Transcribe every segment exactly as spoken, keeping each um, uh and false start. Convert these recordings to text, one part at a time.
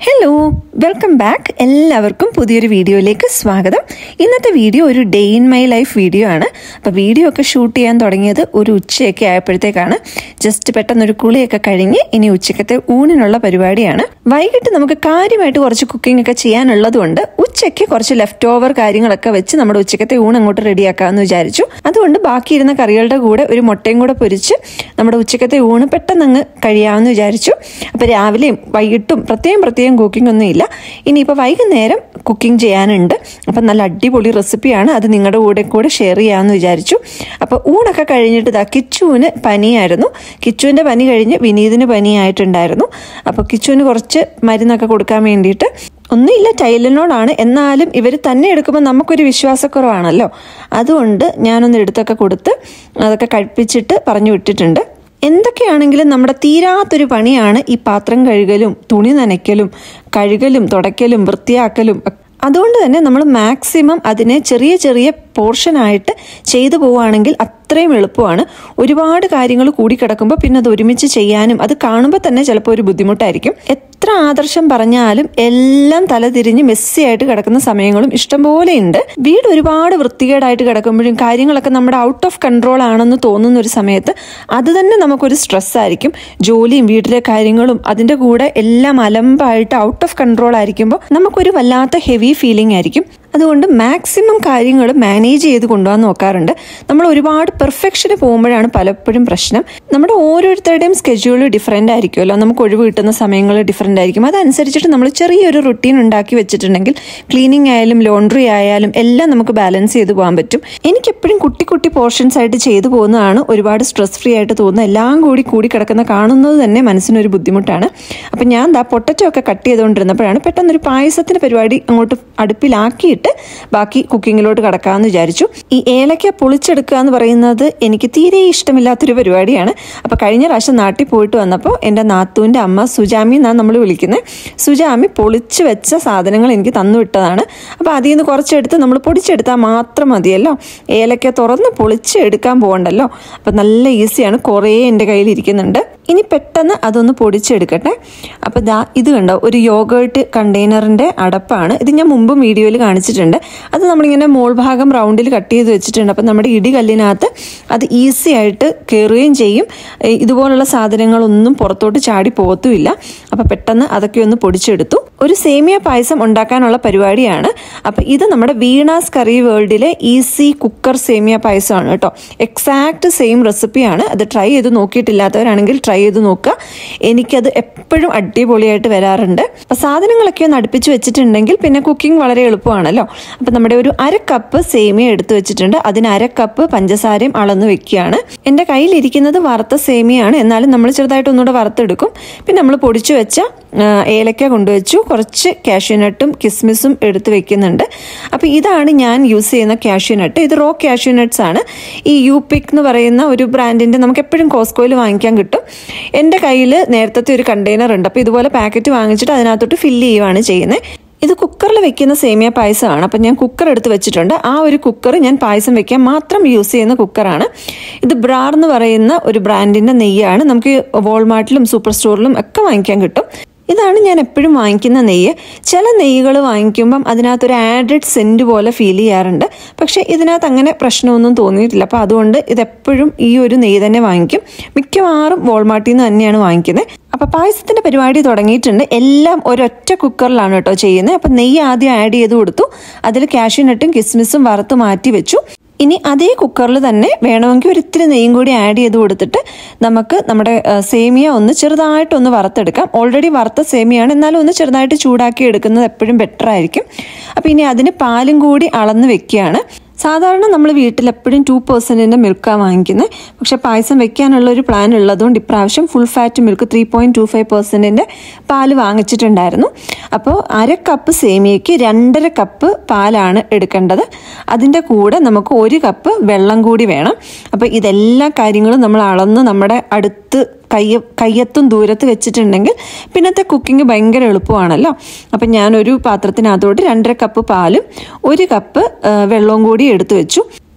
Hello, welcome back. എല്ലാവർക്കും പുതിയൊരു വീഡിയോയിലേക്ക് സ്വാഗതം. ഇന്നത്തെ വീഡിയോ ഒരു day in my life video ആണ്. അപ്പോൾ വീഡിയോ ഒക്കെ ഷൂട്ട് ചെയ്യാൻ തുടങ്ങിയത് ഒരു ഉച്ചയൊക്കെ ആയപ്പോഴത്തേക്കാണ്. ജസ്റ്റ് പെട്ടെന്നൊരു കുളിയൊക്കെ കഴിഞ്ഞ് ഇനി ഉച്ചക്കത്തെ ഊണിനുള്ള പരിപാടിയാണ്. വൈകിട്ട് നമുക്ക് കാര്യമായിട്ട് കുറച്ച് കുക്കിംഗ് ഒക്കെ ചെയ്യാനുള്ളതുകൊണ്ട് ഉച്ചയ്ക്ക് കുറച്ച് ലെഫ്റ്റ് ഓവർ കാര്യങ്ങളൊക്കെ വെച്ച് നമ്മുടെ ഉച്ചക്കത്തെ ഊണ് അങ്ങോട്ട് റെഡിയാക്കാമെന്ന് വിചാരിച്ചു. അതുകൊണ്ട് ബാക്കിയിരുന്ന കറികളുടെ കൂടെ ഒരു മുട്ടയും കൂടെ പൊരിച്ച് നമ്മുടെ ഉച്ചക്കത്തെ ഊണ് പെട്ടെന്ന് അങ്ങ് കഴിയാമെന്ന് വിചാരിച്ചു. അപ്പോൾ രാവിലെയും വൈകിട്ടും പ്രത്യേകം പ്രത്യേകം കുക്കിംഗ് ഒന്നും ഇല്ല. ഇനിയിപ്പോൾ വൈകുന്നേരം കുക്കിംഗ് ചെയ്യാനുണ്ട്. അപ്പം നല്ല അടിപൊളി റെസിപ്പിയാണ്, അത് നിങ്ങളുടെ കൂടെ കൂടെ ഷെയർ ചെയ്യാമെന്ന് വിചാരിച്ചു. അപ്പോൾ ഊണൊക്കെ കഴിഞ്ഞിട്ട് ഇതാ കിച്ചുവിന് പനിയായിരുന്നു. കിച്ചുവിൻ്റെ പനി കഴിഞ്ഞ് വിനീതിന് പനിയായിട്ടുണ്ടായിരുന്നു. അപ്പോൾ കിച്ചുവിന് കുറച്ച് മരുന്നൊക്കെ കൊടുക്കാൻ വേണ്ടിയിട്ട് ഒന്നുമില്ല, ടൈലനോടാണ്. എന്നാലും ഇവർ തന്നെ എടുക്കുമ്പോൾ നമുക്കൊരു വിശ്വാസക്കുറവാണല്ലോ. അതുകൊണ്ട് ഞാനൊന്ന് എടുത്തൊക്കെ കൊടുത്ത് അതൊക്കെ കഴിപ്പിച്ചിട്ട് പറഞ്ഞു വിട്ടിട്ടുണ്ട്. എന്തൊക്കെയാണെങ്കിലും നമ്മുടെ തീരാത്തൊരു പണിയാണ് ഈ പാത്രം കഴുകലും തുണി നനയ്ക്കലും കഴുകലും തുടയ്ക്കലും വൃത്തിയാക്കലും. അതുകൊണ്ട് തന്നെ നമ്മൾ മാക്സിമം അതിനെ ചെറിയ ചെറിയ പോർഷനായിട്ട് ചെയ്തു പോവുകയാണെങ്കിൽ അത്രയും എളുപ്പമാണ്. ഒരുപാട് കാര്യങ്ങൾ കൂടിക്കിടക്കുമ്പോൾ പിന്നെ അത് ഒരുമിച്ച് ചെയ്യാനും അത് കാണുമ്പോൾ തന്നെ ചിലപ്പോൾ ഒരു ബുദ്ധിമുട്ടായിരിക്കും. എത്ര ആദർശം പറഞ്ഞാലും എല്ലാം തലതിരിഞ്ഞ് മെസ്സി ആയിട്ട് കിടക്കുന്ന സമയങ്ങളും ഇഷ്ടംപോലെ ഉണ്ട്. വീട് ഒരുപാട് വൃത്തികേടായിട്ട് കിടക്കുമ്പോഴും കാര്യങ്ങളൊക്കെ നമ്മുടെ ഔട്ട് ഓഫ് കൺട്രോൾ ആണെന്ന് തോന്നുന്ന ഒരു സമയത്ത് അത് തന്നെ നമുക്കൊരു സ്ട്രെസ് ആയിരിക്കും. ജോലിയും വീട്ടിലെ കാര്യങ്ങളും അതിൻ്റെ കൂടെ എല്ലാം അലമ്പായിട്ട് ഔട്ട് ഓഫ് കൺട്രോൾ ആയിരിക്കുമ്പോൾ നമുക്കൊരു വല്ലാത്ത ഹെവി ഫീലിംഗ് ആയിരിക്കും. അതുകൊണ്ട് മാക്സിമം കാര്യങ്ങൾ മാനേജ് ചെയ്ത് കൊണ്ടുപോകാൻ നോക്കാറുണ്ട്. നമ്മൾ ഒരുപാട് പെർഫെക്ഷന് പോകുമ്പോഴാണ് പലപ്പോഴും പ്രശ്നം. നമ്മുടെ ഓരോരുത്തരുടെയും സ്കെഡ്യൂൾ ഡിഫറെൻ്റ് ആയിരിക്കുമല്ലോ. നമുക്ക് ഒഴിവ് കിട്ടുന്ന സമയങ്ങൾ ഡിഫറെൻ്റ് ആയിരിക്കും. അതനുസരിച്ചിട്ട് നമ്മൾ ചെറിയൊരു റുട്ടീൻ ഉണ്ടാക്കി വെച്ചിട്ടുണ്ടെങ്കിൽ ക്ലീനിങ് ആയാലും ലോണ്ട്രി ആയാലും എല്ലാം നമുക്ക് ബാലൻസ് ചെയ്ത് പോകാൻ പറ്റും. എനിക്കെപ്പോഴും കുട്ടി കുട്ടി പോർഷൻസ് ആയിട്ട് ചെയ്തു പോകുന്നതാണ് ഒരുപാട് സ്ട്രെസ് ഫ്രീ ആയിട്ട് തോന്നുന്നത്. എല്ലാം കൂടി കൂടി കിടക്കുന്ന കാണുന്നത് തന്നെ മനസ്സിനൊരു ബുദ്ധിമുട്ടാണ്. അപ്പം ഞാൻ ദാ പൊട്ടറ്റോ ഒക്കെ കട്ട് ചെയ്തുകൊണ്ടിരുന്നപ്പോഴാണ് പെട്ടെന്നൊരു പായസത്തിൻ്റെ പരിപാടി അങ്ങോട്ട് അടുപ്പിലാക്കിയിട്ട് ബാക്കി കുക്കിങ്ങിലോട്ട് കടക്കാമെന്ന് വിചാരിച്ചു. ഈ ഏലക്ക പൊളിച്ചെടുക്കുക എന്ന് പറയുന്നത് എനിക്ക് തീരെ ഇഷ്ടമില്ലാത്തൊരു പരിപാടിയാണ്. അപ്പോൾ കഴിഞ്ഞ പ്രാവശ്യം നാട്ടിൽ പോയിട്ട് വന്നപ്പോൾ എൻ്റെ നാത്തൂൻ്റെ അമ്മ സുജാമി എന്നാണ് നമ്മൾ വിളിക്കുന്നത്. സുജാമി പൊളിച്ച് വെച്ച സാധനങ്ങൾ എനിക്ക് തന്നു വിട്ടതാണ്. അപ്പോൾ അതിൽ നിന്ന് കുറച്ചെടുത്ത് നമ്മൾ പൊടിച്ചെടുത്താൽ മാത്രം മതിയല്ലോ. ഏലക്ക തുറന്ന് പൊളിച്ച് എടുക്കാൻ പോകണ്ടല്ലോ. അപ്പോൾ നല്ല ഈസിയാണ്. കുറേ എൻ്റെ കയ്യിൽ ഇരിക്കുന്നുണ്ട്. ഇനി പെട്ടെന്ന് അതൊന്ന് പൊടിച്ചെടുക്കട്ടെ. അപ്പോൾ ദാ ഇത് കണ്ടോ, ഒരു യോഗേർട്ട് കണ്ടെയ്നറിൻ്റെ അടപ്പാണ്. ഇത് ഞാൻ മുമ്പും വീഡിയോയിൽ കാണിച്ചിട്ടുണ്ട്. അത് നമ്മളിങ്ങനെ മോൾ ഭാഗം റൗണ്ടിൽ കട്ട് ചെയ്ത് വെച്ചിട്ടുണ്ട്. അപ്പം നമ്മുടെ ഇടികല്ലിനകത്ത് അത് ഈസി ആയിട്ട് കയറുകയും ചെയ്യും. ഇതുപോലുള്ള സാധനങ്ങളൊന്നും പുറത്തോട്ട് ചാടി പോകത്തുമില്ല. അപ്പോൾ പെട്ടെന്ന് അതൊക്കെ ഒന്ന് പൊടിച്ചെടുത്തു. ഒരു സേമിയ പായസം ഉണ്ടാക്കാനുള്ള പരിപാടിയാണ്. അപ്പോൾ ഇത് നമ്മുടെ വീണാസ് കറി വേൾഡിലെ ഈസി കുക്കർ സേമിയ പായസമാണ് കേട്ടോ. എക്സാക്ട് സെയിം റെസിപ്പിയാണ്. അത് ട്രൈ ചെയ്ത് നോക്കിയിട്ടില്ലാത്തവരാണെങ്കിൽ ട്രൈ ചെയ്ത് നോക്കുക. എനിക്കത് എപ്പോഴും അടിപൊളിയായിട്ട് വരാറുണ്ട്. അപ്പോൾ സാധനങ്ങളൊക്കെ ഒന്ന് അടുപ്പിച്ച് വെച്ചിട്ടുണ്ടെങ്കിൽ പിന്നെ കുക്കിംഗ് വളരെ എളുപ്പമാണല്ലോ. അപ്പം നമ്മുടെ ഒരു അര കപ്പ് സേമിയ എടുത്ത് വെച്ചിട്ടുണ്ട്. അതിന് അര കപ്പ് പഞ്ചസാരയും അളന്ന് വെക്കുകയാണ്. എൻ്റെ കയ്യിലിരിക്കുന്നത് വറുത്ത സേമിയാണ്. എന്നാലും നമ്മൾ ചെറുതായിട്ട് ഒന്നുകൂടെ വറുത്തെടുക്കും. പിന്നെ നമ്മൾ പൊടിച്ചു വെച്ച ഏലക്ക കൊണ്ടുവച്ചു. കുറച്ച് കാഷ്യൂനട്ടും കിസ്മിസും എടുത്ത് വെക്കുന്നുണ്ട്. അപ്പോൾ ഇതാണ് ഞാൻ യൂസ് ചെയ്യുന്ന കാഷ്യൂനട്ട്. ഇത് റോ കാഷ്യൂനട്ട്സ് ആണ്. ഈ യൂപിക് എന്ന് പറയുന്ന ഒരു ബ്രാൻഡിൻ്റെ നമുക്ക് എപ്പോഴും കോസ്കോയിൽ വാങ്ങിക്കാൻ കിട്ടും. എൻ്റെ കയ്യിൽ നേരത്തെ ഒരു കണ്ടെയ്നർ ഉണ്ട്. അപ്പോൾ ഇതുപോലെ പാക്കറ്റ് വാങ്ങിച്ചിട്ട് അതിനകത്തോട്ട് ഫില്ല് ചെയ്യുകയാണ് ചെയ്യുന്നത്. ഇത് കുക്കറിൽ വെക്കുന്ന സേമിയ പായസമാണ്. അപ്പം ഞാൻ കുക്കർ എടുത്ത് വെച്ചിട്ടുണ്ട്. ആ ഒരു കുക്കർ ഞാൻ പായസം വെക്കാൻ മാത്രം യൂസ് ചെയ്യുന്ന കുക്കറാണ്. ഇത് ബ്രാർ എന്ന് പറയുന്ന ഒരു ബ്രാൻഡിൻ്റെ നെയ്യാണ്. നമുക്ക് വാൾമാർട്ടിലും സൂപ്പർ സ്റ്റോറിലും ഒക്കെ വാങ്ങിക്കാൻ കിട്ടും. ഇതാണ് ഞാൻ എപ്പോഴും വാങ്ങിക്കുന്ന നെയ്യ്. ചില നെയ്യുകൾ വാങ്ങിക്കുമ്പം അതിനകത്തൊരു ആഡഡ് സെൻറ്റ് പോലെ ഫീൽ ചെയ്യാറുണ്ട്. പക്ഷേ ഇതിനകത്ത് അങ്ങനെ പ്രശ്നമൊന്നും തോന്നിയിട്ടില്ല. അപ്പോൾ അതുകൊണ്ട് ഇതെപ്പോഴും ഈ ഒരു നെയ്യ് തന്നെ വാങ്ങിക്കും. മിക്കവാറും വാൾമാർട്ടിൽ നിന്ന് തന്നെയാണ് വാങ്ങിക്കുന്നത്. അപ്പോൾ പായസത്തിൻ്റെ പരിപാടി തുടങ്ങിയിട്ടുണ്ട്. എല്ലാം ഒരൊറ്റ കുക്കറിലാണ് കേട്ടോ ചെയ്യുന്നത്. അപ്പോൾ നെയ്യ് ആദ്യം ആഡ് ചെയ്ത് കൊടുത്തു. അതിൽ കാഷ്യൂനട്ടും കിസ്മിസും വറുത്ത് മാറ്റി വെച്ചു. ഇനി അതേ കുക്കറിൽ തന്നെ വേണമെങ്കിൽ ഒരിത്തിരി നെയ്യും കൂടി ആഡ് ചെയ്ത് കൊടുത്തിട്ട് നമുക്ക് നമ്മുടെ സേമിയ ഒന്ന് ചെറുതായിട്ടൊന്ന് വറുത്തെടുക്കാം. ഓൾറെഡി വറുത്ത സേമിയാണ്, എന്നാലും ഒന്ന് ചെറുതായിട്ട് ചൂടാക്കി എടുക്കുന്നത് എപ്പോഴും ബെറ്റർ ആയിരിക്കും. അപ്പോൾ ഇനി അതിന് പാലും കൂടി അളന്ന് വെക്കുകയാണ്. സാധാരണ നമ്മൾ വീട്ടിലെപ്പോഴും ടു പെർസെൻറ്റിൻ്റെ മിൽക്കാണ് വാങ്ങിക്കുന്നത്. പക്ഷേ പായസം വെക്കാനുള്ള ഒരു പ്ലാൻ ഉള്ളതുകൊണ്ട് ഇപ്രാവശ്യം full fat milk three point two five പെർസെൻറ്റിൻ്റെ പാല് വാങ്ങിച്ചിട്ടുണ്ടായിരുന്നു. അപ്പോൾ അര കപ്പ് സേമിയയ്ക്ക് രണ്ടര കപ്പ് പാലാണ് എടുക്കേണ്ടത്. അതിൻ്റെ കൂടെ നമുക്ക് ഒരു കപ്പ് വെള്ളം കൂടി വേണം. അപ്പോൾ ഇതെല്ലാ കാര്യങ്ങളും നമ്മൾ അളന്ന് നമ്മുടെ അടുത്ത് കയ്യ കയ്യത്തും ദൂരത്ത് വെച്ചിട്ടുണ്ടെങ്കിൽ പിന്നത്തെ കുക്കിംഗ് ഭയങ്കര എളുപ്പമാണല്ലോ. അപ്പം ഞാനൊരു പാത്രത്തിനകത്തോട്ട് രണ്ടര കപ്പ് പാലും ഒരു കപ്പ് വെള്ളവും കൂടി എടുത്തു വെച്ചു.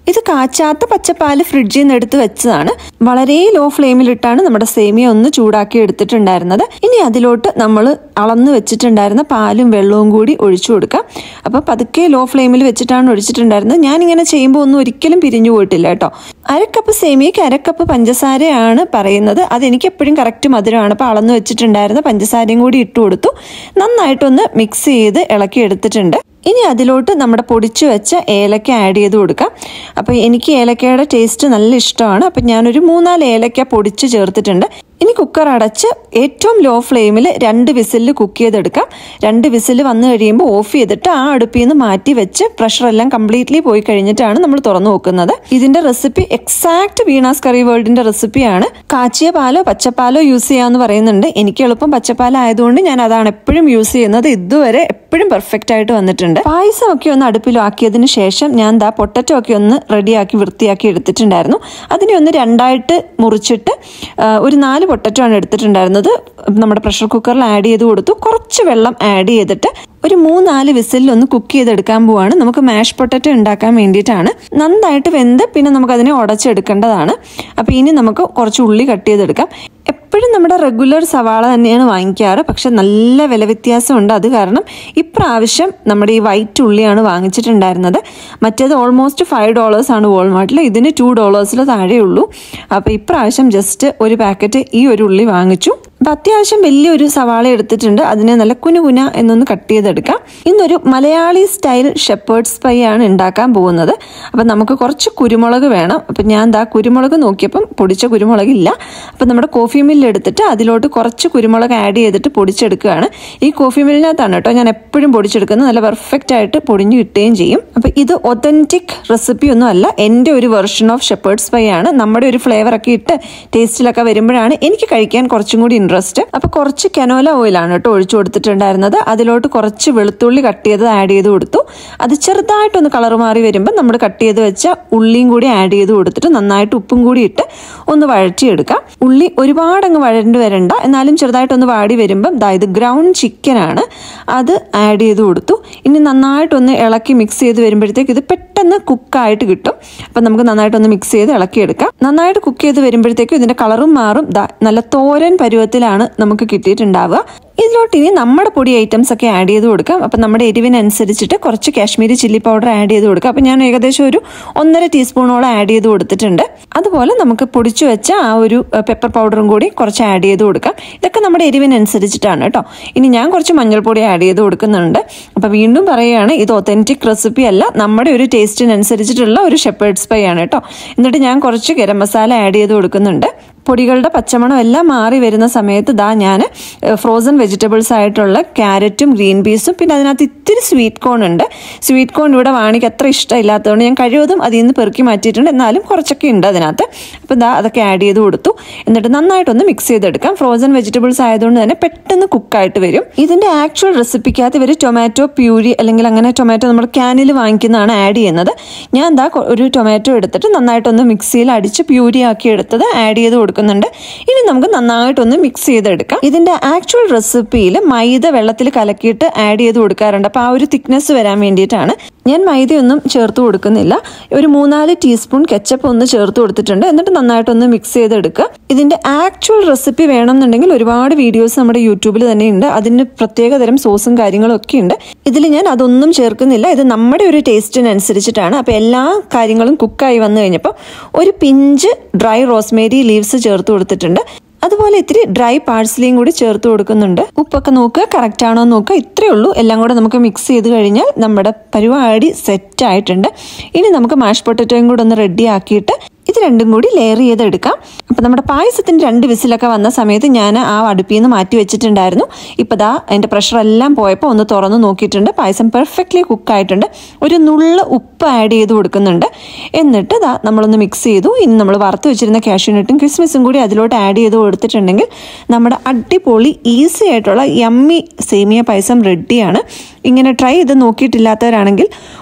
ഇത് കാച്ചാത്ത പച്ചപ്പാല് ഫ്രിഡ്ജിൽ നിന്ന് എടുത്ത് വെച്ചതാണ്. വളരെ ലോ ഫ്ലെയിമിലിട്ടാണ് നമ്മുടെ സേമിയ ഒന്ന് ചൂടാക്കി എടുത്തിട്ടുണ്ടായിരുന്നത്. ഇനി അതിലോട്ട് നമ്മൾ അളന്ന് വെച്ചിട്ടുണ്ടായിരുന്ന പാലും വെള്ളവും കൂടി ഒഴിച്ചു കൊടുക്കാം. അപ്പോൾ പതുക്കെ ലോ ഫ്ലെയിമിൽ വെച്ചിട്ടാണ് ഒഴിച്ചിട്ടുണ്ടായിരുന്നത്. ഞാനിങ്ങനെ ചെയ്യുമ്പോൾ ഒന്നും ഒരിക്കലും പിരിഞ്ഞു പോയിട്ടില്ല കേട്ടോ. അരക്കപ്പ് സേമിയയ്ക്ക് അരക്കപ്പ് പഞ്ചസാരയാണ് പറയുന്നത്. അതെനിക്ക് എപ്പോഴും കറക്റ്റ് മധുരമാണ്. അപ്പോൾ അളന്ന് വെച്ചിട്ടുണ്ടായിരുന്ന പഞ്ചസാരയും കൂടി ഇട്ട് കൊടുത്തു. നന്നായിട്ടൊന്ന് മിക്സ് ചെയ്ത് ഇളക്കി എടുത്തിട്ടുണ്ട്. ഇനി അതിലോട്ട് നമ്മുടെ പൊടിച്ചു വെച്ച ഏലക്ക ആഡ് ചെയ്ത് കൊടുക്കാം. അപ്പോൾ എനിക്ക് ഏലക്കയുടെ ടേസ്റ്റ് നല്ല ഇഷ്ടമാണ്. അപ്പം ഞാനൊരു മൂന്നാല് ഏലക്ക പൊടിച്ച് ചേർത്തിട്ടുണ്ട്. ഇനി കുക്കർ അടച്ച് ഏറ്റവും ലോ ഫ്ലെയിമിൽ രണ്ട് വിസിലിൽ കുക്ക് ചെയ്തെടുക്കാം. രണ്ട് വിസിൽ വന്നു കഴിയുമ്പോൾ ഓഫ് ചെയ്തിട്ട് ആ അടുപ്പിൽ നിന്ന് മാറ്റി വെച്ച് പ്രഷറെല്ലാം കംപ്ലീറ്റ്ലി പോയി കഴിഞ്ഞിട്ടാണ് നമ്മൾ തുറന്നു നോക്കുന്നത്. ഇതിന്റെ റെസിപ്പി എക്സാക്ട് വീണാസ് കറി വേൾഡിന്റെ റെസിപ്പിയാണ്. കാച്ചിയ പാലോ പച്ചപ്പാലോ യൂസ് ചെയ്യാമെന്ന് പറയുന്നുണ്ട്. എനിക്ക് എളുപ്പം പച്ചപ്പാലായതുകൊണ്ട് ഞാൻ അതാണ് എപ്പോഴും യൂസ് ചെയ്യുന്നത്. ഇതുവരെ എപ്പോഴും പെർഫെക്റ്റ് ആയിട്ട് വന്നിട്ടുണ്ട്. പായസം ഒക്കെ ഒന്ന് അടുപ്പിലാക്കിയതിന് ശേഷം ഞാൻ ദാ പൊട്ടറ്റോ ഒക്കെ ഒന്ന് റെഡിയാക്കി വൃത്തിയാക്കി എടുത്തിട്ടുണ്ടായിരുന്നു. അതിനെ ഒന്ന് രണ്ടായിട്ട് മുറിച്ചിട്ട് ഒരു നാല് പൊട്ടറ്റോ ആണ് എടുത്തിട്ടുണ്ടായിരുന്നത്. നമ്മുടെ പ്രഷർ കുക്കറിൽ ആഡ് ചെയ്ത് കൊടുത്തു. കുറച്ച് വെള്ളം ആഡ് ചെയ്തിട്ട് ഒരു മൂന്നാല് വിസിലിൽ ഒന്ന് കുക്ക് ചെയ്തെടുക്കാൻ പോവാണ്. നമുക്ക് മാഷ് പൊട്ടറ്റോ ഉണ്ടാക്കാൻ വേണ്ടിയിട്ടാണ്. നന്നായിട്ട് വെന്ത് പിന്നെ നമുക്കതിനെ ഉടച്ചെടുക്കേണ്ടതാണ്. അപ്പോൾ ഇനി നമുക്ക് കുറച്ച് ഉള്ളി കട്ട് ചെയ്തെടുക്കാം. എപ്പോഴും നമ്മുടെ റെഗുലർ സവാള തന്നെയാണ് വാങ്ങിക്കാറ്. പക്ഷെ നല്ല വില വ്യത്യാസമുണ്ട്. അത് കാരണം ഇപ്രാവശ്യം നമ്മുടെ ഈ വൈറ്റ് ഉള്ളിയാണ് വാങ്ങിച്ചിട്ടുണ്ടായിരുന്നത്. മറ്റേത് ഓൾമോസ്റ്റ് ഫൈവ് ഡോളേഴ്സ് ആണ് വാൾമാർട്ടിൽ. ഇതിന് ടു ഡോളേഴ്സിൽ താഴെയുള്ളൂ. അപ്പോൾ ഇപ്രാവശ്യം ജസ്റ്റ് ഒരു പാക്കറ്റ് ഈ ഒരു ഉള്ളി വാങ്ങിച്ചു. അപ്പം അത്യാവശ്യം വലിയൊരു സവാള എടുത്തിട്ടുണ്ട്. അതിനെ നല്ല കുനുകുന എന്നൊന്ന് കട്ട് ചെയ്തെടുക്കാം. ഇന്നൊരു മലയാളി സ്റ്റൈൽ ഷെപ്പേർഡ്സ് പൈ ആണ് ഉണ്ടാക്കാൻ പോകുന്നത്. അപ്പം നമുക്ക് കുറച്ച് കുരുമുളക് വേണം. അപ്പം ഞാൻ ദാ കുരുമുളക് നോക്കിയപ്പം പൊടിച്ച കുരുമുളകില്ല. അപ്പം നമ്മുടെ കോഫി മില്ല് എടുത്തിട്ട് അതിലോട്ട് കുറച്ച് കുരുമുളക് ആഡ് ചെയ്തിട്ട് പൊടിച്ചെടുക്കുകയാണ്. ഈ കോഫി മില്ലിനകത്താണ് കേട്ടോ ഞാൻ എപ്പോഴും പൊടിച്ചെടുക്കുന്നത്. നല്ല പെർഫെക്റ്റ് ആയിട്ട് പൊടിഞ്ഞു കിട്ടുകയും ചെയ്യും. അപ്പം ഇത് ഒതന്റിക് റെസിപ്പി ഒന്നും അല്ല, എൻ്റെ ഒരു വെർഷൻ ഓഫ് ഷെപ്പേർഡ്സ് പൈ ആണ്. നമ്മുടെ ഒരു ഫ്ലേവറൊക്കെ ഇട്ട് ടേസ്റ്റിലൊക്കെ വരുമ്പോഴാണ് എനിക്ക് കഴിക്കാൻ കുറച്ചും കൂടി ഇൻട്രസ്റ്റ്. അപ്പൊ കുറച്ച് കനോല ഓയിലാണ് കേട്ടോ ഒഴിച്ചു കൊടുത്തിട്ടുണ്ടായിരുന്നത്. അതിലോട്ട് കുറച്ച് വെളുത്തുള്ളി കട്ട് ചെയ്ത് ആഡ് ചെയ്ത് കൊടുത്തു. അത് ചെറുതായിട്ടൊന്ന് കളർ മാറി വരുമ്പോൾ നമ്മൾ കട്ട് ചെയ്ത് വെച്ച ഉള്ളിയും കൂടി ആഡ് ചെയ്ത് കൊടുത്തിട്ട് നന്നായിട്ട് ഉപ്പും കൂടി ഇട്ട് ഒന്ന് വഴറ്റിയെടുക്കാം. ഉള്ളി ഒരുപാട് അങ്ങ് വഴണ്ട് വരണ്ട, എന്നാലും ചെറുതായിട്ടൊന്ന് വാടി വരുമ്പം ദാ ഇത് ഗ്രൗണ്ട് ചിക്കൻ ആണ്, അത് ആഡ് ചെയ്ത് കൊടുത്തു. ഇനി നന്നായിട്ടൊന്ന് ഇളക്കി മിക്സ് ചെയ്ത് വരുമ്പോഴത്തേക്ക് ഇത് പെട്ടെന്ന് കുക്കായിട്ട് കിട്ടും. അപ്പം നമുക്ക് നന്നായിട്ടൊന്ന് മിക്സ് ചെയ്ത് ഇളക്കിയെടുക്കാം. നന്നായിട്ട് കുക്ക് ചെയ്ത് വരുമ്പോഴത്തേക്കും ഇതിന്റെ കളറും മാറും. ദാ നല്ല തോരൻ പരുവത്തിലാണ് നമുക്ക് കിട്ടിയിട്ടുണ്ടാവുക. ഇതിലോട്ട് ഇനി നമ്മുടെ പൊടി ഐറ്റംസ് ഒക്കെ ആഡ് ചെയ്ത് കൊടുക്കാം. അപ്പം നമ്മുടെ എരിവിനനുസരിച്ചിട്ട് കുറച്ച് കാശ്മീരി ചില്ലി പൗഡർ ആഡ് ചെയ്ത് കൊടുക്കാം. അപ്പം ഞാൻ ഏകദേശം ഒരു ഒന്നര ടീസ്പൂണോളം ആഡ് ചെയ്ത് കൊടുത്തിട്ടുണ്ട്. അതുപോലെ നമുക്ക് പൊടിച്ചു വെച്ച ആ ഒരു പെപ്പർ പൗഡറും കൂടി കുറച്ച് ആഡ് ചെയ്ത് കൊടുക്കാം. ഇതൊക്കെ നമ്മുടെ എരിവിനനുസരിച്ചിട്ടാണ് കേട്ടോ. ഇനി ഞാൻ കുറച്ച് മഞ്ഞൾപ്പൊടി ആഡ് ചെയ്ത് കൊടുക്കുന്നുണ്ട്. അപ്പം വീണ്ടും പറയുകയാണ്, ഇത് ഒതന്റിക് റെസിപ്പി അല്ല, നമ്മുടെ ഒരു ടേസ്റ്റിനനുസരിച്ചിട്ടുള്ള ഒരു ഷെപ്പേർഡ്സ് പൈ ആണ് കേട്ടോ. എന്നിട്ട് ഞാൻ കുറച്ച് ഗരം മസാല ആഡ് ചെയ്ത് കൊടുക്കുന്നുണ്ട്. പൊടികളുടെ പച്ചമണം എല്ലാം മാറി വരുന്ന സമയത്ത് ദാ ഞാൻ ഫ്രോസൺ വെജിറ്റബിൾസ് ആയിട്ടുള്ള ക്യാരറ്റും ഗ്രീൻ പീസും പിന്നെ അതിനകത്ത് ഇത്തിരി സ്വീറ്റ് കോൺ ഉണ്ട്. സ്വീറ്റ് കോൺ ഇവിടെ വാണിക്ക് അത്ര ഇഷ്ടമില്ലാത്തതുകൊണ്ട് ഞാൻ കഴിവതും അതിൽ നിന്ന് പെറുക്കി മാറ്റിയിട്ടുണ്ട്. എന്നാലും കുറച്ചൊക്കെ ഉണ്ട് അതിനകത്ത്. അപ്പം ദാ അതൊക്കെ ആഡ് ചെയ്ത് കൊടുത്തു. എന്നിട്ട് നന്നായിട്ടൊന്ന് മിക്സ് ചെയ്തെടുക്കാം. ഫ്രോസൺ വെജിറ്റബിൾസ് ആയതുകൊണ്ട് തന്നെ പെട്ടെന്ന് കുക്കായിട്ട് വരും. ഇതിൻ്റെ ആക്ച്വൽ റെസിപ്പിക്കകത്ത് ഇവർ ടൊമാറ്റോ പ്യൂരി അല്ലെങ്കിൽ അങ്ങനെ ടൊമാറ്റോ നമ്മൾ ക്യാനിൽ വാങ്ങിക്കുന്നതാണ് ആഡ് ചെയ്യുന്നത്. ഞാൻ എന്താ ഒരു ടൊമാറ്റോ എടുത്തിട്ട് നന്നായിട്ടൊന്ന് മിക്സിയിൽ അടിച്ച് പ്യൂരി ആക്കി എടുത്തത് ആഡ് ചെയ്ത് കൊടുക്കുന്നുണ്ട്. ഇനി നമുക്ക് നന്നായിട്ടൊന്ന് മിക്സ് ചെയ്തെടുക്കാം. ഇതിന്റെ ആക്ച്വൽ റെസിപ്പിയിൽ മൈദ വെള്ളത്തിൽ കലക്കിയിട്ട് ആഡ് ചെയ്ത് കൊടുക്കാറുണ്ട്. അപ്പോൾ ആ ഒരു തിക്നെസ് വരാൻ വേണ്ടിയിട്ടാണ്. ഞാൻ മൈദയൊന്നും ചേർത്ത് കൊടുക്കുന്നില്ല. ഒരു മൂന്നാല് ടീസ്പൂൺ കെച്ചപ്പ് ഒന്ന് ചേർത്ത് കൊടുത്തിട്ടുണ്ട്. എന്നിട്ട് നന്നായിട്ടൊന്ന് മിക്സ് ചെയ്തെടുക്കുക. ഇതിന്റെ ആക്ച്വൽ റെസിപ്പി വേണമെന്നുണ്ടെങ്കിൽ ഒരുപാട് വീഡിയോസ് നമ്മുടെ യൂട്യൂബിൽ തന്നെ ഉണ്ട്. അതിന് പ്രത്യേകതരം സോസും കാര്യങ്ങളും ഒക്കെ ഉണ്ട്. ഇതിൽ ഞാൻ അതൊന്നും ചേർക്കുന്നില്ല. ഇത് നമ്മുടെ ഒരു ടേസ്റ്റിനനുസരിച്ചിട്ടാണ്. അപ്പോൾ എല്ലാ കാര്യങ്ങളും കുക്കായി വന്നു കഴിഞ്ഞപ്പോൾ ഒരു പിഞ്ച് ഡ്രൈ റോസ്മേരി ലീവ്സ് ചേർത്ത് കൊടുത്തിട്ടുണ്ട്. അതുപോലെ ഇത്തിരി ഡ്രൈ പാഴ്സലിയും കൂടി ചേർത്ത് കൊടുക്കുന്നുണ്ട്. ഉപ്പൊക്കെ നോക്കുക, കറക്റ്റ് ആണോ നോക്കുക. ഇത്രയേ ഉള്ളൂ. എല്ലാം കൂടെ നമുക്ക് മിക്സ് ചെയ്ത് കഴിഞ്ഞാൽ നമ്മുടെ പരിപാടി സെറ്റ് ആയിട്ടുണ്ട്. ഇനി നമുക്ക് മാഷ് പൊട്ടറ്റോയും കൂടെ ഒന്ന് റെഡി ആക്കിയിട്ട് ഇത് രണ്ടും കൂടി ലെയർ ചെയ്തെടുക്കാം. അപ്പം നമ്മുടെ പായസത്തിന് രണ്ട് വിസിലൊക്കെ വന്ന സമയത്ത് ഞാൻ ആ അടുപ്പിൽ നിന്ന് മാറ്റി വെച്ചിട്ടുണ്ടായിരുന്നു. ഇപ്പം ദാ അതിൻ്റെ പ്രഷറെല്ലാം പോയപ്പോൾ ഒന്ന് തുറന്ന് നോക്കിയിട്ടുണ്ട്. പായസം പെർഫെക്റ്റ്ലി കുക്കായിട്ടുണ്ട്. ഒരു നുള്ള ഉപ്പ് ആഡ് ചെയ്ത് കൊടുക്കുന്നുണ്ട്. എന്നിട്ട് ദാ നമ്മളൊന്ന് മിക്സ് ചെയ്തു. ഇനി നമ്മൾ വറുത്ത് വെച്ചിരുന്ന കാഷ്യൂനട്ടും കിസ്മിസും കൂടി അതിലോട്ട് ആഡ് ചെയ്ത് കൊടുത്തിട്ടുണ്ടെങ്കിൽ നമ്മുടെ അടിപൊളി ഈസി ആയിട്ടുള്ള യമ്മി സേമിയ പായസം റെഡിയാണ്. ഇങ്ങനെ ട്രൈ ചെയ്ത് നോക്കിയിട്ടില്ലാത്തവരാണെങ്കിൽ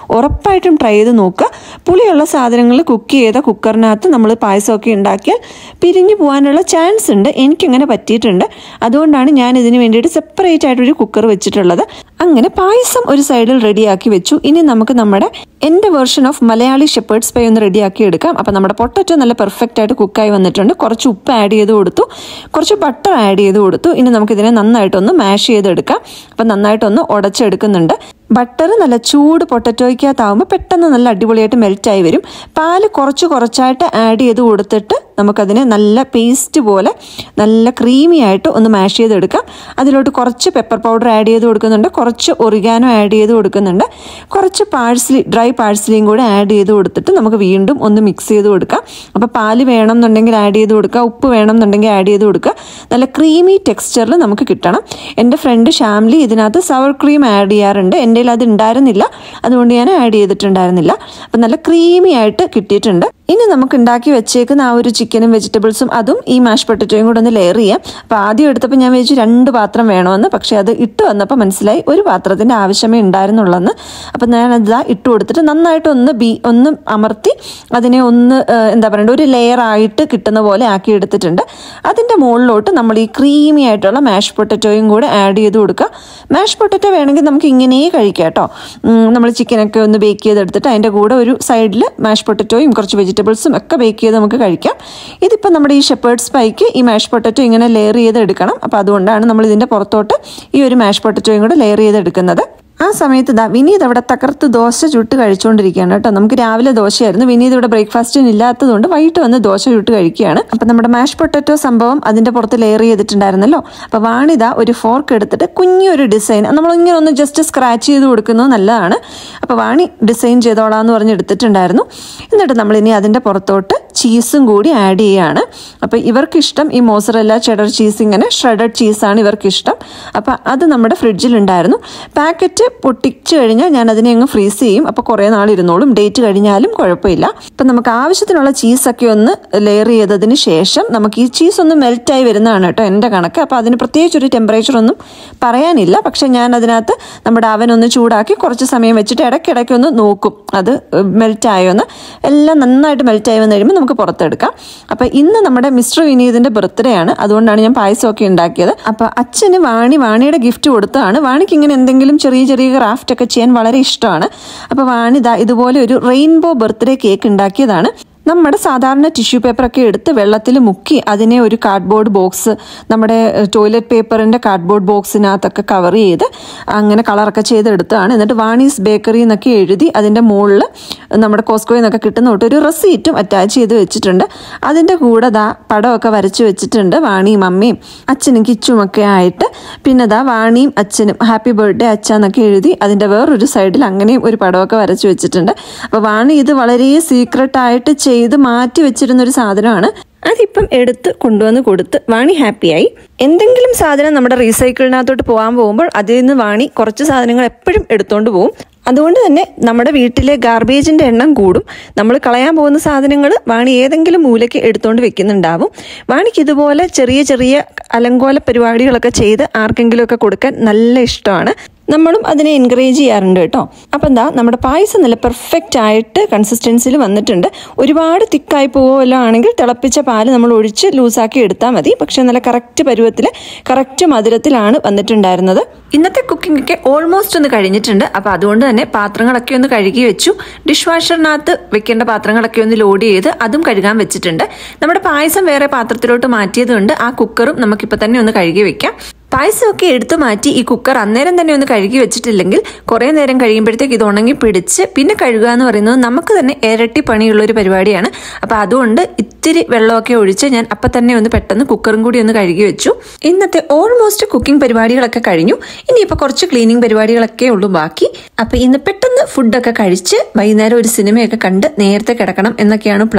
ഉറപ്പായിട്ടും ട്രൈ ചെയ്ത് നോക്കുക. പുളിയുള്ള സാധനങ്ങൾ കുക്ക് ചെയ്ത കുക്കറിനകത്ത് നമ്മൾ പായസമൊക്കെ ഉണ്ടാക്കിയാൽ പിരിഞ്ഞു പോകാനുള്ള ചാൻസ് ഉണ്ട്. എനിക്കങ്ങനെ പറ്റിയിട്ടുണ്ട്. അതുകൊണ്ടാണ് ഞാൻ ഇതിന് വേണ്ടിയിട്ട് സെപ്പറേറ്റ് ആയിട്ടൊരു കുക്കർ വെച്ചിട്ടുള്ളത്. അങ്ങനെ പായസം ഒരു സൈഡിൽ റെഡിയാക്കി വെച്ചു. ഇനി നമുക്ക് നമ്മുടെ എൻ്റെ version of Malayali shepherd's pie ഒന്ന് റെഡിയാക്കി എടുക്കാം. അപ്പം നമ്മുടെ പൊട്ടറ്റോ നല്ല പെർഫെക്റ്റ് ആയിട്ട് കുക്കായി വന്നിട്ടുണ്ട്. കുറച്ച് ഉപ്പ് ആഡ് ചെയ്ത് കൊടുത്തു, കുറച്ച് ബട്ടർ ആഡ് ചെയ്ത് കൊടുത്തു. ഇനി നമുക്കിതിനെ നന്നായിട്ടൊന്ന് മാഷ് ചെയ്തെടുക്കാം. അപ്പം നന്നായിട്ടൊന്ന് ഉടച്ചെടുക്കുന്നുണ്ട്. ബട്ടർ നല്ല ചൂട് പൊട്ടറ്റോയ്ക്കകത്താവുമ്പോൾ പെട്ടെന്ന് നല്ല അടിപൊളിയായിട്ട് മെൽറ്റായി വരും. പാല് കുറച്ച് കുറച്ചായിട്ട് ആഡ് ചെയ്ത് കൊടുത്തിട്ട് നമുക്കതിനെ നല്ല പേസ്റ്റ് പോലെ നല്ല ക്രീമി ആയിട്ട് ഒന്ന് മാഷ് ചെയ്തെടുക്കാം. അതിലോട്ട് കുറച്ച് പെപ്പർ പൗഡർ ആഡ് ചെയ്ത് കൊടുക്കുന്നുണ്ട്, കുറച്ച് ഒറിഗാനോ ആഡ് ചെയ്ത് കൊടുക്കുന്നുണ്ട്, കുറച്ച് പാഴ്സ്ലി ഡ്രൈ പാഴ്സ്ലിയും കൂടെ ആഡ് ചെയ്ത് കൊടുത്തിട്ട് നമുക്ക് വീണ്ടും ഒന്ന് മിക്സ് ചെയ്ത് കൊടുക്കാം. അപ്പോൾ പാല് വേണം എന്നുണ്ടെങ്കിൽ ആഡ് ചെയ്ത് കൊടുക്കുക, ഉപ്പ് വേണം എന്നുണ്ടെങ്കിൽ ആഡ് ചെയ്ത് കൊടുക്കുക. നല്ല ക്രീമി ടെക്സ്ചറിൽ നമുക്ക് കിട്ടണം. എൻ്റെ ഫ്രണ്ട് ഷാംലി ഇതിനകത്ത് സവർ ക്രീം ആഡ് ചെയ്യാറുണ്ട്. എൻ്റെ അത് ഉണ്ടായിരുന്നില്ല, അതുകൊണ്ട് ഞാൻ ആഡ് ചെയ്തിട്ടുണ്ടായിരുന്നില്ല. അപ്പം നല്ല ക്രീമി ആയിട്ട് കിട്ടിയിട്ടുണ്ട്. ഇനി നമുക്ക് ഉണ്ടാക്കി വെച്ചേക്കുന്ന ആ ഒരു ചിക്കനും വെജിറ്റബിൾസും അതും ഈ മാഷ് പൊട്ടറ്റോയും കൂടെ ഒന്ന് ലെയർ ചെയ്യാം. അപ്പോൾ ആദ്യം എടുത്തപ്പോൾ ഞാൻ വിചാരിച്ചു രണ്ട് പാത്രം വേണമെന്ന്, പക്ഷേ അത് ഇട്ട് വന്നപ്പോൾ മനസ്സിലായി ഒരു പാത്രത്തിൻ്റെ ആവശ്യമേ ഉണ്ടായിരുന്നുള്ളെന്ന്. അപ്പം ഞാനത് ഇട്ട് കൊടുത്തിട്ട് നന്നായിട്ട് ഒന്ന് ബി ഒന്ന് അമർത്തി അതിനെ ഒന്ന് എന്താ പറയണ്ട ഒരു ലെയർ ആയിട്ട് കിട്ടുന്ന പോലെ ആക്കി എടുത്തിട്ടുണ്ട്. അതിൻ്റെ മുകളിലോട്ട് നമ്മൾ ഈ ക്രീമി ആയിട്ടുള്ള മാഷ് പൊട്ടറ്റോയും കൂടെ ആഡ് ചെയ്ത് കൊടുക്കുക. മാഷ് പൊട്ടറ്റോ വേണമെങ്കിൽ നമുക്ക് ഇങ്ങനെ കഴിക്കാം കേട്ടോ. നമ്മൾ ചിക്കനൊക്കെ ഒന്ന് ബേക്ക് ചെയ്തെടുത്തിട്ട് അതിൻ്റെ കൂടെ ഒരു സൈഡിൽ മാഷ് പൊട്ടറ്റോയും കുറച്ച് വെജിറ്റബിൾസും ഒക്കെ ബേക്ക് ചെയ്ത് നമുക്ക് കഴിക്കാം. ഇതിപ്പോൾ നമ്മുടെ ഈ ഷെപ്പേർഡ്സ് പൈക്ക് ഈ മാഷ് പൊട്ടറ്റോ ഇങ്ങനെ ലെയർ ചെയ്തെടുക്കണം. അപ്പോൾ അതുകൊണ്ടാണ് നമ്മൾ ഇതിൻ്റെ പുറത്തോട്ട് ഈ ഒരു മാഷ് പൊട്ടറ്റോയും കൂടെ ലെയർ ചെയ്തെടുക്കുന്നത്. ആ സമയത്ത് ഇതാ വിനീത് അവിടെ തകർത്ത് ദോശ ചുട്ട് കഴിച്ചുകൊണ്ടിരിക്കുകയാണ് കേട്ടോ. നമുക്ക് രാവിലെ ദോശയായിരുന്നു. വിനീത് ഇവിടെ ബ്രേക്ക്ഫാസ്റ്റിന് ഇല്ലാത്തതുകൊണ്ട് വൈകിട്ട് വന്ന് ദോശ ചുട്ട് കഴിക്കുകയാണ്. അപ്പം നമ്മുടെ മാഷ് പൊട്ടറ്റോ സംഭവം അതിൻ്റെ പുറത്ത് ലെയർ ചെയ്തിട്ടുണ്ടായിരുന്നല്ലോ. അപ്പോൾ വാണിത ഒരു ഫോർക്ക് എടുത്തിട്ട് കുഞ്ഞൊരു ഡിസൈൻ നമ്മളിങ്ങനെ ഒന്ന് ജസ്റ്റ് സ്ക്രാച്ച് ചെയ്ത് കൊടുക്കുന്നത് നല്ലതാണ്. അപ്പോൾ വാണി ഡിസൈൻ ചെയ്തോളാന്ന് പറഞ്ഞ് എടുത്തിട്ടുണ്ടായിരുന്നു. എന്നിട്ട് നമ്മളിനി അതിൻ്റെ പുറത്തോട്ട് ചീസും കൂടി ആഡ് ചെയ്യുകയാണ്. അപ്പോൾ ഇവർക്കിഷ്ടം ഈ മോസറല്ല ചെഡർ ചീസ്, ഇങ്ങനെ ഷ്രെഡഡ് ചീസാണ് ഇവർക്കിഷ്ടം. അപ്പോൾ അത് നമ്മുടെ ഫ്രിഡ്ജിലുണ്ടായിരുന്നു. പാക്കറ്റ് പൊട്ടിച്ചു കഴിഞ്ഞാൽ ഞാൻ അതിനെ അങ്ങ് ഫ്രീസ് ചെയ്യും. അപ്പോൾ കുറേ നാളിരുന്നോളും, ഡേറ്റ് കഴിഞ്ഞാലും കുഴപ്പമില്ല. അപ്പം നമുക്ക് ആവശ്യത്തിനുള്ള ചീസൊക്കെ ഒന്ന് ലെയർ ചെയ്തതിന് ശേഷം നമുക്ക് ഈ ചീസ് ഒന്ന് മെൽറ്റായി വരുന്നതാണ് കേട്ടോ എൻ്റെ കണക്ക്. അപ്പോൾ അതിന് പ്രത്യേകിച്ചൊരു ടെമ്പറേച്ചറൊന്നും പറയാനില്ല. പക്ഷേ ഞാൻ അതിനകത്ത് നമ്മുടെ അവൻ ഒന്ന് ചൂടാക്കി കുറച്ച് സമയം വെച്ചിട്ട് ഇടയ്ക്കിടയ്ക്ക് ഒന്ന് നോക്കും അത് മെൽറ്റായോന്ന്. എല്ലാം നന്നായിട്ട് മെൽറ്റായി വന്നു കഴിയുമ്പോൾ നമുക്ക് പുറത്തെടുക്കാം. അപ്പോൾ ഇന്ന് നമ്മുടെ മിസ്റ്റർ വിനീതിൻ്റെ ബർത്ത്ഡേ ആണ്, അതുകൊണ്ടാണ് ഞാൻ പായസമൊക്കെ ഉണ്ടാക്കിയത്. അപ്പോൾ അച്ഛന് വാണി വാണിയുടെ ഗിഫ്റ്റ് കൊടുത്തതാണ്. വാണിക്ക് ഇങ്ങനെ എന്തെങ്കിലും ചെറിയ ചെറിയ ക്രാഫ്റ്റ് ഒക്കെ ചെയ്യാൻ വളരെ ഇഷ്ടമാണ്. അപ്പോൾ വാണിത ഇതുപോലെ ഒരു റെയിൻബോ ബർത്ത്ഡേ കേക്ക് ഉണ്ടാക്കിയതാണ്. നമ്മുടെ സാധാരണ ടിഷ്യൂ പേപ്പറൊക്കെ എടുത്ത് വെള്ളത്തിൽ മുക്കി അതിനെ ഒരു കാർഡ്ബോർഡ് ബോക്സ്, നമ്മുടെ ടോയ്ലറ്റ് പേപ്പറിൻ്റെ കാർഡ്ബോർഡ് ബോക്സിനകത്തൊക്കെ കവർ ചെയ്ത് അങ്ങനെ കളറൊക്കെ ചെയ്തെടുത്തതാണ്. എന്നിട്ട് വാണീസ് ബേക്കറി എന്നൊക്കെ എഴുതി അതിൻ്റെ മുകളിൽ നമ്മുടെ കോസ്കോയിൽ നിന്നൊക്കെ കിട്ടുന്ന തൊട്ട് ഒരു റെസീറ്റും അറ്റാച്ച് ചെയ്ത് വെച്ചിട്ടുണ്ട്. അതിൻ്റെ കൂടെ ദാ പടമൊക്കെ വരച്ച് വെച്ചിട്ടുണ്ട് വാണിയും അമ്മയും അച്ഛനും കിച്ചും ഒക്കെ ആയിട്ട്. പിന്നെ ദാ വാണിയും അച്ഛനും ഹാപ്പി ബർത്ത്ഡേ അച്ഛ എന്നൊക്കെ എഴുതി അതിൻ്റെ വേറൊരു സൈഡിൽ അങ്ങനെയും ഒരു പടമൊക്കെ വരച്ച് വെച്ചിട്ടുണ്ട്. അപ്പോൾ വാണി ഇത് വളരെ സീക്രട്ടായിട്ട് ചെയ്ത് മാറ്റി വെച്ചിരുന്നൊരു സാധനമാണ്. അതിപ്പം എടുത്ത് കൊണ്ടുവന്ന് കൊടുത്ത് വാണി ഹാപ്പിയായി. എന്തെങ്കിലും സാധനം നമ്മുടെ റീസൈക്കിളിനകത്തോട്ട് പോകാൻ പോകുമ്പോൾ അതിൽ നിന്ന് വാണി കുറച്ച് സാധനങ്ങൾ എപ്പോഴും എടുത്തുകൊണ്ട് പോകും. അതുകൊണ്ട് തന്നെ നമ്മുടെ വീട്ടിലെ ഗാർബേജിൻ്റെ എണ്ണം കൂടും. നമ്മൾ കളയാൻ പോകുന്ന സാധനങ്ങൾ വാണി ഏതെങ്കിലും മൂലയ്ക്ക് എടുത്തുകൊണ്ട് വെക്കുന്നുണ്ടാവും. വാണിക്ക് ഇതുപോലെ ചെറിയ ചെറിയ അലങ്കോല പരിപാടികളൊക്കെ ചെയ്ത് ആർക്കെങ്കിലുമൊക്കെ കൊടുക്കാൻ നല്ല ഇഷ്ടമാണ്. നമ്മളും അതിനെ എൻകറേജ് ചെയ്യാറുണ്ട് കേട്ടോ. അപ്പം എന്താ നമ്മുടെ പായസം നല്ല പെർഫെക്റ്റ് ആയിട്ട് കൺസിസ്റ്റൻസിയിൽ വന്നിട്ടുണ്ട്. ഒരുപാട് തിക്കായി പോവുമല്ലോ ആണെങ്കിൽ തിളപ്പിച്ച പാല് നമ്മൾ ഒഴിച്ച് ലൂസാക്കി എടുത്താൽ മതി. പക്ഷേ നല്ല കറക്റ്റ് പരുവത്തിൽ കറക്റ്റ് മധുരത്തിലാണ് വന്നിട്ടുണ്ടായിരുന്നത്. ഇന്നത്തെ കുക്കിംഗ് ഒക്കെ ഓൾമോസ്റ്റ് ഒന്ന് കഴിഞ്ഞിട്ടുണ്ട്. അപ്പോൾ അതുകൊണ്ട് തന്നെ പാത്രങ്ങളൊക്കെ ഒന്ന് കഴുകി വെച്ചു. ഡിഷ് വാഷറിനകത്ത് വെക്കേണ്ട പാത്രങ്ങളൊക്കെ ഒന്ന് ലോഡ് ചെയ്ത് അതും കഴുകാൻ വെച്ചിട്ടുണ്ട്. നമ്മുടെ പായസം വേറെ പാത്രത്തിലോട്ട് മാറ്റിയതുകൊണ്ട് ആ കുക്കറും നമുക്കിപ്പോൾ തന്നെ ഒന്ന് കഴുകി വെക്കാം. പായസമൊക്കെ എടുത്തു മാറ്റി ഈ കുക്കർ അന്നേരം തന്നെ ഒന്ന് കഴുകി വെച്ചിട്ടില്ലെങ്കിൽ കുറേ നേരം കഴിയുമ്പോഴത്തേക്ക് ഇത് ഉണങ്ങി പിടിച്ച് പിന്നെ കഴുകുക എന്ന് പറയുന്നത് നമുക്ക് തന്നെ ഇരട്ടി പണിയുള്ളൊരു പരിപാടിയാണ്. അപ്പോൾ അതുകൊണ്ട് ഇത്തിരി വെള്ളമൊക്കെ ഒഴിച്ച് ഞാൻ അപ്പം തന്നെ ഒന്ന് പെട്ടെന്ന് കുക്കറും കൂടി ഒന്ന് കഴുകി വെച്ചു. ഇന്നത്തെ ഓൾമോസ്റ്റ് കുക്കിംഗ് പരിപാടികളൊക്കെ കഴിഞ്ഞു. ഇനിയിപ്പോൾ കുറച്ച് ക്ലീനിങ് പരിപാടികളൊക്കെ ഉള്ളൂ ബാക്കി. അപ്പോൾ ഇന്ന് പെട്ടെന്ന് ഫുഡൊക്കെ കഴിച്ച് വൈകുന്നേരം ഒരു സിനിമയൊക്കെ കണ്ട് നേരത്തെ കിടക്കണം എന്നൊക്കെയാണ് പ്ലാന്.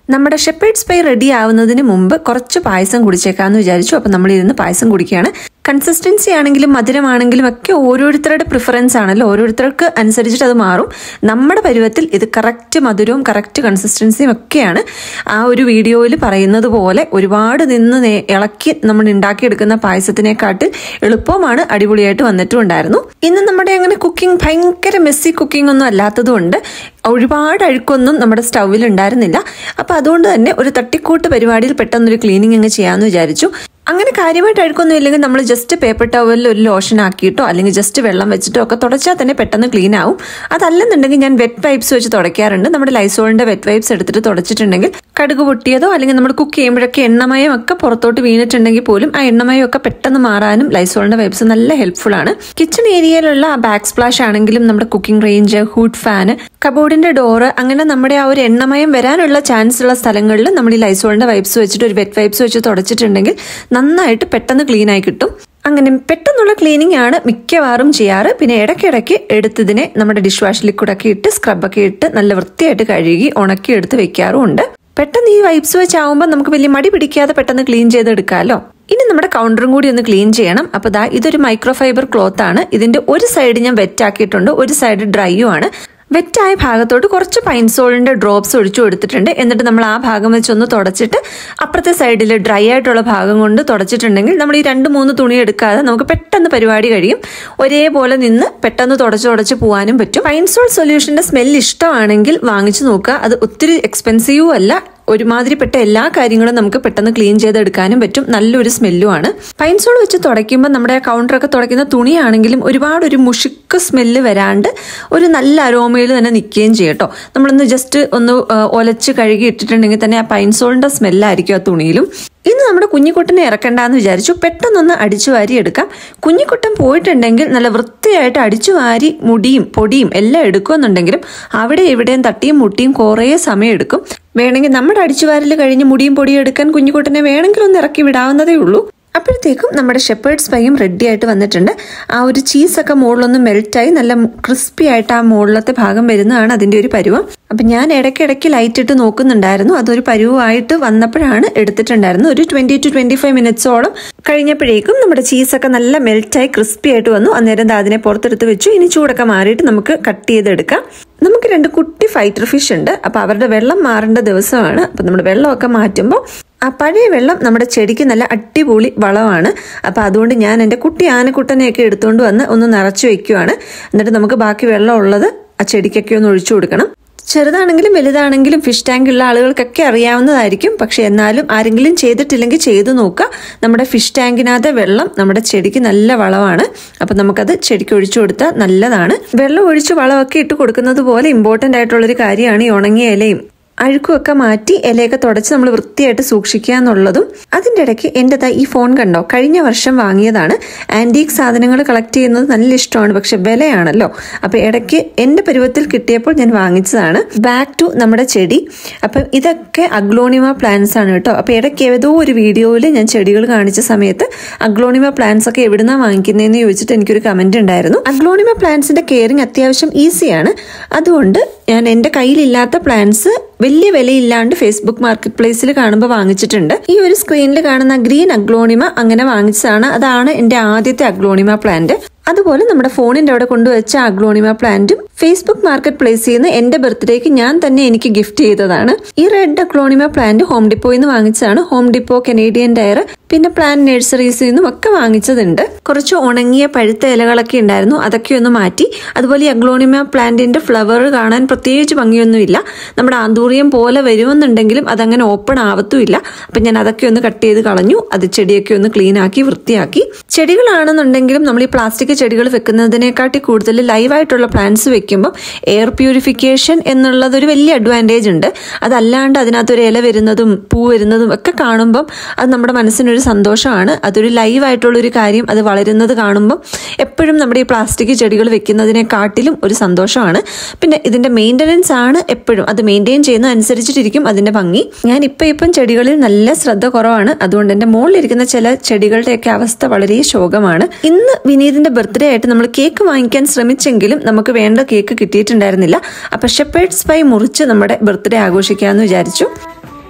നമ്മുടെ ഷെപ്പേർഡ്സ് പൈ റെഡി ആവുന്നതിന് മുമ്പ് കുറച്ച് പായസം കുടിച്ചേക്കാന്ന് വിചാരിച്ചു. അപ്പം നമ്മൾ ഇരുന്ന് പായസം കുടിക്കുകയാണ്. കൺസിസ്റ്റൻസി ആണെങ്കിലും മധുരമാണെങ്കിലും ഒക്കെ ഓരോരുത്തരുടെ പ്രിഫറൻസ് ആണല്ലോ, ഓരോരുത്തർക്ക് അനുസരിച്ചിട്ട് അത് മാറും. നമ്മുടെ പരുവത്തിൽ ഇത് കറക്റ്റ് മധുരവും കറക്റ്റ് കൺസിസ്റ്റൻസിയും ഒക്കെയാണ്. ആ ഒരു വീഡിയോയിൽ പറയുന്നത് പോലെ ഒരുപാട് നിന്ന് ഇളക്കി നമ്മൾ ഉണ്ടാക്കിയെടുക്കുന്ന പായസത്തിനെക്കാട്ടിൽ എളുപ്പമാണ്, അടിപൊളിയായിട്ട് വന്നിട്ടും ഉണ്ടായിരുന്നു. ഇന്ന് നമ്മുടെ അങ്ങനെ കുക്കിംഗ് ഭയങ്കര മെസ്സി കുക്കിംഗ് ഒന്നും അല്ലാത്തതുകൊണ്ട് ഒരുപാട് അഴുക്കൊന്നും നമ്മുടെ സ്റ്റൗവിൽ ഉണ്ടായിരുന്നില്ല. അപ്പം അതുകൊണ്ട് തന്നെ ഒരു തട്ടിക്കൂട്ട് പരിപാടിയിൽ പെട്ടെന്നൊരു ക്ലീനിങ് അങ്ങ് ചെയ്യാമെന്ന് വിചാരിച്ചു. അങ്ങനെ കാര്യമായിട്ട് അഴുക്കൊന്നും ഇല്ലെങ്കിൽ നമ്മൾ ജസ്റ്റ് പേപ്പർ ടവലിൽ ഒരു ലോഷൻ ആക്കിയിട്ടോ അല്ലെങ്കിൽ ജസ്റ്റ് വെള്ളം വെച്ചിട്ടോ ഒക്കെ തുടച്ചാൽ തന്നെ പെട്ടെന്ന് ക്ലീൻ ആവും. അതല്ലെന്നുണ്ടെങ്കിൽ ഞാൻ വെറ്റ് വൈപ്സ് വെച്ച് തുടയ്ക്കാറുണ്ട്. നമ്മുടെ ലൈസോളിന്റെ വെറ്റ് വൈപ്സ് എടുത്തിട്ട് തുടച്ചിട്ടുണ്ടെങ്കിൽ കടുക് പൊട്ടിയതോ അല്ലെങ്കിൽ നമ്മൾ കുക്ക് ചെയ്യുമ്പോഴൊക്കെ എണ്ണമയം ഒക്കെ പുറത്തോട്ട് വീണിട്ടുണ്ടെങ്കിൽ പോലും ആ എണ്ണമയം ഒക്കെ പെട്ടെന്ന് മാറാനും ലൈസോളിന്റെ വൈപ്സ് നല്ല ഹെൽപ്ഫുൾ ആണ്. കിച്ചൺ ഏരിയയിലുള്ള ആ ബാക്ക് സ്പ്ലാഷ് ആണെങ്കിലും നമ്മുടെ കുക്കിംഗ് റേഞ്ച്, ഹൂഡ് ഫാന്, കബോർഡിന്റെ ഡോറ്, അങ്ങനെ നമ്മുടെ ആ ഒരു എണ്ണമയം വരാനുള്ള ചാൻസ് ഉള്ള സ്ഥലങ്ങളിൽ നമ്മൾ ഈ ലൈസോളിന്റെ വൈപ്സ് വെച്ചിട്ട് ഒരു വെറ്റ് വൈപ്സ് വെച്ച് തുടച്ചിട്ടുണ്ടെങ്കിൽ നന്നായിട്ട് പെട്ടെന്ന് ക്ലീൻ ആയി കിട്ടും. അങ്ങനെ പെട്ടെന്നുള്ള ക്ലീനിങ് ആണ് മിക്കവാറും ചെയ്യാറ്. പിന്നെ ഇടയ്ക്കിടയ്ക്ക് എടുത്തതിനെ നമ്മുടെ ഡിഷ് വാഷ് ലിക്വിഡൊക്കെ ഇട്ട് സ്ക്രബൊക്കെ ഇട്ട് നല്ല വൃത്തിയായിട്ട് കഴുകി ഉണക്കി എടുത്ത് വെക്കാറുമുണ്ട്. പെട്ടെന്ന് ഈ വൈപ്സ് വെച്ചാവുമ്പോൾ നമുക്ക് വലിയ മടി പിടിക്കാതെ പെട്ടെന്ന് ക്ലീൻ ചെയ്തെടുക്കാമല്ലോ. ഇനി നമ്മുടെ കൗണ്ടറും കൂടി ഒന്ന് ക്ലീൻ ചെയ്യണം. അപ്പോൾ ദാ ഇതൊരു മൈക്രോഫൈബർ ക്ലോത്ത് ആണ്. ഇതിന്റെ ഒരു സൈഡ് ഞാൻ വെറ്റ് ആക്കിയിട്ടുണ്ട്, ഒരു സൈഡ് ഡ്രൈയും ആണ്. വെറ്റായ ഭാഗത്തോട്ട് കുറച്ച് പൈൻസോളിന്റെ ഡ്രോപ്സ് ഒഴിച്ചു കൊടുത്തിട്ടുണ്ട്. എന്നിട്ട് നമ്മൾ ആ ഭാഗം വെച്ചൊന്ന് തുടച്ചിട്ട് അപ്പുറത്തെ സൈഡിൽ ഡ്രൈ ആയിട്ടുള്ള ഭാഗം കൊണ്ട് തുടച്ചിട്ടുണ്ടെങ്കിൽ നമ്മൾ ഈ രണ്ട് മൂന്ന് തുണി എടുക്കാതെ നമുക്ക് പെട്ടെന്ന് പരിപാടി കഴിയും. ഒരേപോലെ നിന്ന് പെട്ടെന്ന് തുടച്ച് തുടച്ച് പോകാനും പറ്റും. പൈൻസോൾ സൊല്യൂഷന്റെ സ്മെല്ല് ഇഷ്ടമാണെങ്കിൽ വാങ്ങിച്ചു നോക്കുക. അത് ഒത്തിരി എക്സ്പെൻസീവും അല്ല, ഒരുമാതിരിപ്പെട്ട എല്ലാ കാര്യങ്ങളും നമുക്ക് പെട്ടെന്ന് ക്ലീൻ ചെയ്തെടുക്കാനും പറ്റും. നല്ലൊരു സ്മെല്ലുമാണ്. പൈൻസോൾ വെച്ച് തുടയ്ക്കുമ്പോൾ നമ്മുടെ കൗണ്ടറൊക്കെ തുടയ്ക്കുന്ന തുണിയാണെങ്കിലും ഒരുപാട് ഒരു മുഷിക്ക് സ്മെല്ല് വരാണ്ട് ഒരു നല്ല അരോമയിൽ തന്നെ നിൽക്കുകയും ചെയ്യും കേട്ടോ. നമ്മളൊന്ന് ജസ്റ്റ് ഒന്ന് ഒലച്ച് കഴുകി ഇട്ടിട്ടുണ്ടെങ്കിൽ തന്നെ ആ പൈൻസോളിന്റെ സ്മെല്ലായിരിക്കും ആ തുണിയിലും. ഇന്ന് നമ്മുടെ കുഞ്ഞിക്കുട്ടനെ ഇറക്കണ്ടെന്ന് വിചാരിച്ചു. പെട്ടെന്നൊന്ന് അടിച്ചു വാരി എടുക്കാം. കുഞ്ഞിക്കുട്ടൻ പോയിട്ടുണ്ടെങ്കിൽ നല്ല വൃത്തിയായിട്ട് അടിച്ചു വാരി മുടിയും പൊടിയും എല്ലാം എടുക്കുമെന്നുണ്ടെങ്കിലും അവിടെ എവിടെയും തട്ടിയും മുട്ടിയും കുറേ സമയം എടുക്കും. വേണമെങ്കിൽ നമ്മുടെ അടിച്ചുവാരൽ കഴിഞ്ഞ് മുടിയും പൊടിയും എടുക്കാൻ കുഞ്ഞിക്കുട്ടനെ വേണമെങ്കിൽ ഒന്ന് ഇറക്കി വിടാവുന്നതേ ഉള്ളൂ. അപ്പോഴത്തേക്കും നമ്മുടെ ഷെപ്പേർഡ്സ് പൈയും റെഡി ആയിട്ട് വന്നിട്ടുണ്ട്. ആ ഒരു ചീസൊക്കെ മുകളിലൊന്ന് മെൽറ്റായി നല്ല ക്രിസ്പി ആയിട്ട് ആ മുകളിലത്തെ ഭാഗം വരുന്നതാണ് അതിൻ്റെ ഒരു പരുവം. അപ്പം ഞാൻ ഇടയ്ക്കിടയ്ക്ക് ലൈറ്റ് ഇട്ട് നോക്കുന്നുണ്ടായിരുന്നു. അതൊരു പരുവമായിട്ട് വന്നപ്പോഴാണ് എടുത്തിട്ടുണ്ടായിരുന്നു. ഒരു ട്വൻറ്റി ടു ട്വൻറ്റി ഫൈവ് മിനിറ്റ്സോളം കഴിഞ്ഞപ്പോഴേക്കും നമ്മുടെ ചീസൊക്കെ നല്ല മെൽറ്റായി ക്രിസ്പി ആയിട്ട് വന്നു. അന്നേരം അതിനെ പുറത്തെടുത്ത് വെച്ചു. ഇനി ചൂടൊക്കെ മാറിയിട്ട് നമുക്ക് കട്ട് ചെയ്തെടുക്കാം. നമുക്ക് രണ്ട് കുട്ടി ഫൈറ്റർ ഫിഷ് ഉണ്ട്. അപ്പോൾ അവരുടെ വെള്ളം മാറേണ്ട ദിവസമാണ്. അപ്പം നമ്മുടെ വെള്ളമൊക്കെ മാറ്റുമ്പോൾ ആ പഴയ വെള്ളം നമ്മുടെ ചെടിക്ക് നല്ല അടിപൊളി വളമാണ്. അപ്പം അതുകൊണ്ട് ഞാൻ എൻ്റെ കുട്ടി ആനക്കുട്ടനെയൊക്കെ എടുത്തുകൊണ്ട് വന്ന് ഒന്ന് നിറച്ചു വെക്കുകയാണ്. എന്നിട്ട് നമുക്ക് ബാക്കി വെള്ളം ഉള്ളത് ആ ചെടിക്കൊക്കെ ഒന്ന് ഒഴിച്ചു കൊടുക്കണം. ചെറുതാണെങ്കിലും വലുതാണെങ്കിലും ഫിഷ് ടാങ്ക് ഉള്ള ആളുകൾക്കൊക്കെ അറിയാവുന്നതായിരിക്കും. പക്ഷെ എന്നാലും ആരെങ്കിലും ചെയ്തിട്ടില്ലെങ്കിൽ ചെയ്തു നോക്കുക. നമ്മുടെ ഫിഷ് ടാങ്കിനകത്തെ വെള്ളം നമ്മുടെ ചെടിക്ക് നല്ല വളമാണ്. അപ്പം നമുക്കത് ചെടിക്ക് ഒഴിച്ചു കൊടുത്താൽ നല്ലതാണ്. വെള്ളം ഒഴിച്ച് വളമൊക്കെ ഇട്ട് കൊടുക്കുന്നത് പോലെ ഇമ്പോർട്ടൻ്റ് ആയിട്ടുള്ളൊരു കാര്യമാണ് ഈ ഉണങ്ങിയ ഇലയും അഴുക്കുമൊക്കെ മാറ്റി ഇലയൊക്കെ തുടച്ച് നമ്മൾ വൃത്തിയായിട്ട് സൂക്ഷിക്കുക എന്നുള്ളതും. അതിൻ്റെ ഇടയ്ക്ക് എൻ്റെ ഈ ഫോൺ കണ്ടോ, കഴിഞ്ഞ വർഷം വാങ്ങിയതാണ്. ആൻറ്റീക് സാധനങ്ങൾ കളക്ട് ചെയ്യുന്നത് നല്ല ഇഷ്ടമാണ്, പക്ഷെ വിലയാണല്ലോ. അപ്പോൾ ഇടയ്ക്ക് എൻ്റെ പരുവത്തിൽ കിട്ടിയപ്പോൾ ഞാൻ വാങ്ങിച്ചതാണ്. ബാക്ക് ടു നമ്മുടെ ചെടി. അപ്പം ഇതൊക്കെ അഗ്ലോണിമ പ്ലാന്റ്സ് ആണ് കേട്ടോ. അപ്പോൾ ഇടയ്ക്ക് ഏതോ ഒരു വീഡിയോയിൽ ഞാൻ ചെടികൾ കാണിച്ച സമയത്ത് അഗ്ലോണിമ പ്ലാന്റ്സ് ഒക്കെ എവിടുന്നാണ് വാങ്ങിക്കുന്നതെന്ന് ചോദിച്ചിട്ട് എനിക്കൊരു കമൻറ്റ് ഉണ്ടായിരുന്നു. അഗ്ലോണിമ പ്ലാന്റ്സിൻ്റെ കെയറിങ് അത്യാവശ്യം ഈസിയാണ്. അതുകൊണ്ട് ഞാൻ എൻ്റെ കയ്യിലില്ലാത്ത പ്ലാന്റ്സ് വലിയ വിലയില്ലാണ്ട് ഫേസ്ബുക്ക് മാർക്കറ്റ് പ്ലേസിൽ കാണുമ്പോൾ വാങ്ങിച്ചിട്ടുണ്ട്. ഈ ഒരു സ്ക്രീനിൽ കാണുന്ന ഗ്രീൻ അഗ്ലോണിമ അങ്ങനെ വാങ്ങിച്ചതാണ്. അതാണ് എൻ്റെ ആദ്യത്തെ അഗ്ലോണിമ പ്ലാന്റ്. അതുപോലെ നമ്മുടെ ഫോണിന്റെ അവിടെ കൊണ്ടുവച്ച അഗ്ലോണിമ പ്ലാന്റും ഫേസ്ബുക്ക് മാർക്കറ്റ് പ്ലേസിൽ നിന്ന് എന്റെ ബർത്ത്ഡേക്ക് ഞാൻ തന്നെ എനിക്ക് ഗിഫ്റ്റ് ചെയ്തതാണ്. ഈ റെഡ് അഗ്ലോണിമ പ്ലാന്റ് ഹോം ഡിപ്പോയിൽ നിന്ന് വാങ്ങിച്ചതാണ്. ഹോം ഡിപ്പോ, കനേഡിയൻ ഡയർ, പിന്നെ പ്ലാന്റ് നഴ്സറീസിൽ നിന്നും ഒക്കെ വാങ്ങിച്ചതുണ്ട്. കുറച്ച് ഉണങ്ങിയ പഴുത്ത ഇലകളൊക്കെ ഉണ്ടായിരുന്നു, അതൊക്കെ ഒന്ന് മാറ്റി. അതുപോലെ ഈ അഗ്ലോണിമ പ്ലാന്റിന്റെ ഫ്ലവർ കാണാൻ പ്രത്യേകിച്ച് ഭംഗിയൊന്നുമില്ല. നമ്മുടെ ആന്തൂറിയം പോലെ വരുമെന്നുണ്ടെങ്കിലും അതങ്ങനെ ഓപ്പൺ ആവത്തുമില്ല. അപ്പം ഞാൻ അതൊക്കെ ഒന്ന് കട്ട് ചെയ്ത് കളഞ്ഞു. അത് ചെടിയൊക്കെ ഒന്ന് ക്ലീൻ ആക്കി വൃത്തിയാക്കി. ചെടികളാണെന്നുണ്ടെങ്കിലും നമ്മൾ ഈ പ്ലാസ്റ്റിക് ചെടികൾ വെക്കുന്നതിനെക്കാട്ടി കൂടുതൽ ലൈവായിട്ടുള്ള പ്ലാന്റ്സ് വെക്കുമ്പോൾ എയർ പ്യൂരിഫിക്കേഷൻ എന്നുള്ളതൊരു വലിയ അഡ്വാൻറ്റേജ് ഉണ്ട്. അതല്ലാണ്ട് അതിനകത്തൊരു ഇല വരുന്നതും പൂ വരുന്നതും ഒക്കെ കാണുമ്പം അത് നമ്മുടെ മനസ്സിനൊരു സന്തോഷമാണ്. അതൊരു ലൈവായിട്ടുള്ളൊരു കാര്യം, അത് വളരുന്നത് കാണുമ്പം എപ്പോഴും നമ്മുടെ ഈ പ്ലാസ്റ്റിക് ചെടികൾ വെക്കുന്നതിനെക്കാട്ടിലും ഒരു സന്തോഷമാണ്. പിന്നെ ഇതിൻ്റെ മെയിൻ്റനൻസ് ആണ് എപ്പോഴും. അത് മെയിൻറ്റെയിൻ ചെയ്യുന്ന അനുസരിച്ചിട്ടിരിക്കും അതിൻ്റെ ഭംഗി. ഞാൻ ഇപ്പം ഇപ്പം ചെടികളിൽ നല്ല ശ്രദ്ധ കുറവാണ്. അതുകൊണ്ട് എൻ്റെ മുകളിലിരിക്കുന്ന ചില ചെടികളുടെയൊക്കെ അവസ്ഥ വളരെ ശോകമാണ്. ഇന്ന് വിനീതിൻ്റെ ബർത്ത്ഡേ ആയിട്ട് നമ്മൾ കേക്ക് വാങ്ങിക്കാൻ ശ്രമിച്ചെങ്കിലും നമുക്ക് വേണ്ട കേക്ക് കിട്ടിയിട്ടുണ്ടായിരുന്നില്ല. അപ്പം ഷെപ്പേർഡ്സ് പൈ മുറിച്ച് നമ്മുടെ ബർത്ത്ഡേ ആഘോഷിക്കാമെന്ന് വിചാരിച്ചു.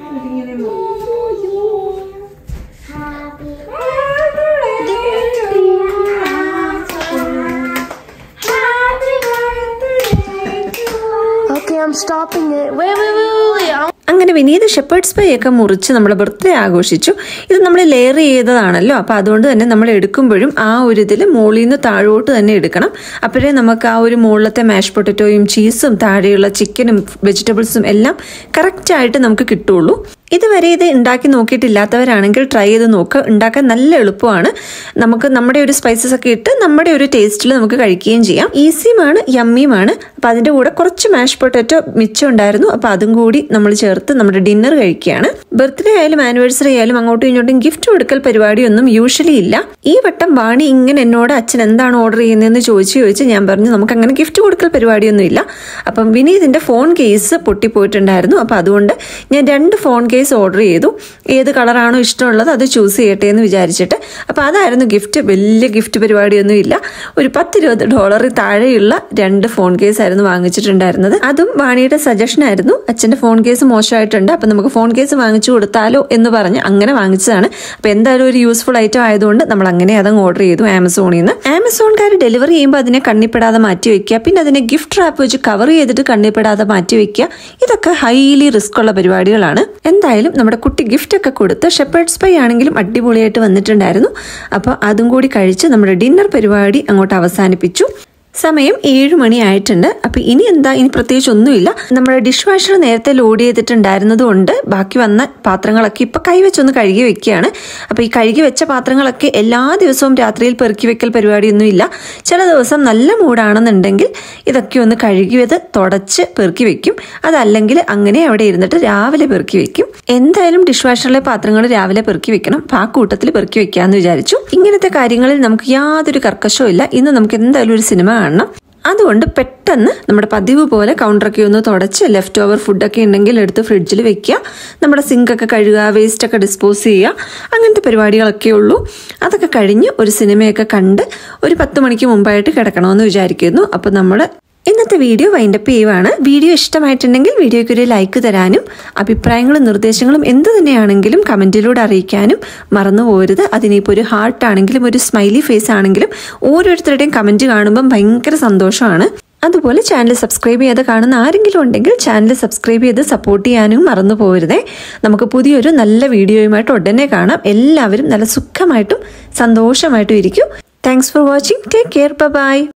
stopping it. Wait, wait, wait, wait, wait. അങ്ങനെ വിനീത് ഷെപ്പേർഡ്സ് പൈ ഒക്കെ മുറിച്ച് നമ്മുടെ ബർത്ത്ഡേ ആഘോഷിച്ചു. ഇത് നമ്മൾ ലെയർ ചെയ്തതാണല്ലോ, അപ്പോൾ അതുകൊണ്ട് തന്നെ നമ്മൾ എടുക്കുമ്പോഴും ആ ഒരു ഇതിൽ മുകളിൽ നിന്ന് താഴോട്ട് തന്നെ എടുക്കണം. അപ്പോഴേ നമുക്ക് ആ ഒരു മുകളിലത്തെ മാഷ് പൊട്ടറ്റോയും ചീസും താഴെയുള്ള ചിക്കനും വെജിറ്റബിൾസും എല്ലാം കറക്റ്റായിട്ട് നമുക്ക് കിട്ടുള്ളൂ. ഇതുവരെ ഇത് ഉണ്ടാക്കി നോക്കിയിട്ടില്ലാത്തവരാണെങ്കിൽ ട്രൈ ചെയ്ത് നോക്കുക. ഉണ്ടാക്കാൻ നല്ല എളുപ്പമാണ്. നമുക്ക് നമ്മുടെ ഒരു സ്പൈസസ് ഒക്കെ ഇട്ട് നമ്മുടെ ഒരു ടേസ്റ്റിൽ നമുക്ക് കഴിക്കുകയും ചെയ്യാം. ഈസിയുമാണ്, യമ്മിയുമാണ്. അപ്പോൾ അതിൻ്റെ കൂടെ കുറച്ച് മാഷ് പൊട്ടറ്റോ മിച്ചം ഉണ്ടായിരുന്നു. അപ്പോൾ അതും കൂടി നമ്മൾ ചേർത്ത് നമ്മുടെ ഡിന്നർ കഴിക്കുകയാണ്. ബർത്ത്ഡേ ആയാലും ആനിവേഴ്സറി ആയാലും അങ്ങോട്ടും ഇങ്ങോട്ടും ഗിഫ്റ്റ് കൊടുക്കൽ പരിപാടിയൊന്നും യൂഷ്വലി ഇല്ല. ഈ വട്ടം വാണി ഇങ്ങനെ എന്നോട് അച്ഛൻ എന്താണ് ഓർഡർ ചെയ്യുന്നതെന്ന് ചോദിച്ച് ചോദിച്ച് ഞാൻ പറഞ്ഞു നമുക്ക് അങ്ങനെ ഗിഫ്റ്റ് കൊടുക്കൽ പരിപാടിയൊന്നും ഇല്ല. അപ്പം വിനീതിൻ്റെ ഫോൺ കേസ് പൊട്ടിപ്പോയിട്ടുണ്ടായിരുന്നു. അപ്പോൾ അതുകൊണ്ട് ഞാൻ രണ്ട് ഫോൺ കേസ് ഓർഡർ ചെയ്തു. ഏത് കളറാണോ ഇഷ്ടമുള്ളത് അത് ചൂസ് ചെയ്യട്ടെ എന്ന് വിചാരിച്ചിട്ട്. അപ്പോൾ അതായിരുന്നു ഗിഫ്റ്റ്. വലിയ ഗിഫ്റ്റ് പരിപാടിയൊന്നും ഇല്ല. ഒരു പത്തിരുപത് ഡോളറിൽ താഴെയുള്ള രണ്ട് ഫോൺ കേസ് ആയിരുന്നു വാങ്ങിച്ചിട്ടുണ്ടായിരുന്നത്. അതും വാണിയുടെ സജഷൻ ആയിരുന്നു. അച്ഛൻ്റെ ഫോൺ കേസ് മോശമായിട്ടുണ്ട്, അപ്പം നമുക്ക് ഫോൺ കേസ് വാങ്ങിച്ചു കൊടുത്താലോ എന്ന് പറഞ്ഞ് അങ്ങനെ വാങ്ങിച്ചതാണ്. അപ്പോൾ എന്തായാലും ഒരു യൂസ്ഫുൾ ഐറ്റം ആയതുകൊണ്ട് നമ്മൾ അങ്ങനെ അതങ്ങ് ഓർഡർ ചെയ്തു ആമസോണിൽ നിന്ന്. ആമസോൺകാർ ഡെലിവറി ചെയ്യുമ്പോൾ അതിനെ കണ്ണിപ്പെടാതെ മാറ്റി വെക്കുക, പിന്നെ അതിനെ ഗിഫ്റ്റ് റാപ്പ് വെച്ച് കവർ ചെയ്തിട്ട് കണ്ണിപ്പെടാതെ മാറ്റി വെക്കുക. ഇതൊക്കെ ഹൈലി റിസ്ക് ഉള്ള പരിപാടികളാണ്. എന്തായാലും നമ്മുടെ കുട്ടി ഗിഫ്റ്റ് ഒക്കെ കൊടുത്ത് ഷെപ്പേർഡ്സ് പൈ ആണെങ്കിലും അടിപൊളിയായിട്ട് വന്നിട്ടുണ്ടായിരുന്നു. അപ്പോൾ അതും കൂടി കഴിച്ച് നമ്മുടെ ഡിന്നർ പരിപാടി അങ്ങോട്ട് അവസാനിപ്പിച്ചു. സമയം ഏഴു മണി ആയിട്ടുണ്ട്. അപ്പോൾ ഇനി എന്താ, ഇനി പ്രത്യേകിച്ച് ഒന്നുമില്ല. നമ്മുടെ ഡിഷ് വാഷർ നേരത്തെ ലോഡ് ചെയ്തിട്ടുണ്ടായിരുന്നത് കൊണ്ട് ബാക്കി വന്ന പാത്രങ്ങളൊക്കെ ഇപ്പം കൈവച്ചൊന്ന് കഴുകി വെക്കുകയാണ്. അപ്പോൾ ഈ കഴുകി വെച്ച പാത്രങ്ങളൊക്കെ എല്ലാ ദിവസവും രാത്രിയിൽ പെറുക്കി വെക്കൽ പരിപാടിയൊന്നും ഇല്ല. ചില ദിവസം നല്ല മൂടാണെന്നുണ്ടെങ്കിൽ ഇതൊക്കെ ഒന്ന് കഴുകി വെത് തുടച്ച് പെറുക്കി വെക്കും. അതല്ലെങ്കിൽ അങ്ങനെ അവിടെ ഇരുന്നിട്ട് രാവിലെ പെറുക്കി വെക്കും. എന്തായാലും ഡിഷ് വാഷറിലെ പാത്രങ്ങൾ രാവിലെ പെറുക്കി വെക്കണം. അപ്പോൾ ആ കൂട്ടത്തിൽ പെറുക്കി വെക്കാമെന്ന് വിചാരിച്ചു. ഇങ്ങനത്തെ കാര്യങ്ങളിൽ നമുക്ക് യാതൊരു കർക്കശവും ഇല്ല. ഇന്ന് നമുക്ക് എന്തായാലും ഒരു സിനിമ കാണണം. അതുകൊണ്ട് പെട്ടെന്ന് നമ്മുടെ പതിവ് പോലെ കൗണ്ടറൊക്കെ ഒന്ന് തുടച്ച് ലെഫ്റ്റ് ഓവർ ഫുഡൊക്കെ ഉണ്ടെങ്കിൽ എടുത്ത് ഫ്രിഡ്ജിൽ വെക്കുക. നമ്മുടെ സിങ്കൊക്കെ കഴുകുക, വേസ്റ്റൊക്കെ ഡിസ്പോസ് ചെയ്യുക, അങ്ങനത്തെ പരിപാടികളൊക്കെ ഉള്ളൂ. അതൊക്കെ കഴിഞ്ഞ് ഒരു സിനിമയൊക്കെ കണ്ട് ഒരു പത്ത് മണിക്ക് മുമ്പായിട്ട് കിടക്കണമെന്ന് വിചാരിക്കുന്നു. അപ്പോൾ നമ്മൾ ഇന്നത്തെ വീഡിയോ വൈൻഡപ്പ് ചെയ്യുവാണ്. വീഡിയോ ഇഷ്ടമായിട്ടുണ്ടെങ്കിൽ വീഡിയോയ്ക്ക് ഒരു ലൈക്ക് തരാനും അഭിപ്രായങ്ങളും നിർദ്ദേശങ്ങളും എന്ത് തന്നെയാണെങ്കിലും കമൻറ്റിലൂടെ അറിയിക്കാനും മറന്നു പോരുത്. അതിനിപ്പോൾ ഒരു ഹാർട്ട് ആണെങ്കിലും ഒരു സ്മൈലി ഫേസ് ആണെങ്കിലും ഓരോരുത്തരുടെയും കമൻറ്റ് കാണുമ്പം ഭയങ്കര സന്തോഷമാണ്. അതുപോലെ ചാനൽ സബ്സ്ക്രൈബ് ചെയ്ത് കാണുന്ന ആരെങ്കിലും ഉണ്ടെങ്കിൽ ചാനൽ സബ്സ്ക്രൈബ് ചെയ്ത് സപ്പോർട്ട് ചെയ്യാനും മറന്നു പോരുതേ. നമുക്ക് പുതിയൊരു നല്ല വീഡിയോയുമായിട്ട് ഉടനെ കാണാം. എല്ലാവരും നല്ല സുഖമായിട്ടും സന്തോഷമായിട്ടും ഇരിക്കും. Thanks for watching. Take care. By.